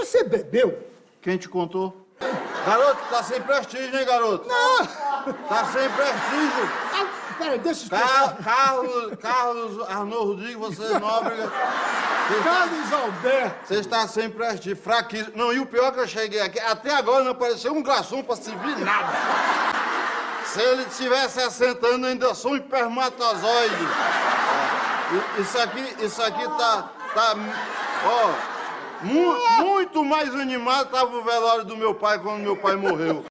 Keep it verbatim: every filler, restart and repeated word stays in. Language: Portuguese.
Você bebeu? Quem te contou? Garoto, tá sem prestígio, hein, garoto? Não! Tá sem prestígio. Ah, peraí, deixa eu explicar. Car Carlos, Carlos Arnaud Rodrigues, você nóbrega. Carlos Alberto. Você está sem prestígio, fraquíssimo. Não, e o pior é que eu cheguei aqui, até agora não apareceu um garçom pra servir nada. Se ele tiver sessenta anos, ainda sou um espermatozoide. Isso aqui, isso aqui tá, tá, ó, mu muito mais animado tava o velório do meu pai quando meu pai morreu.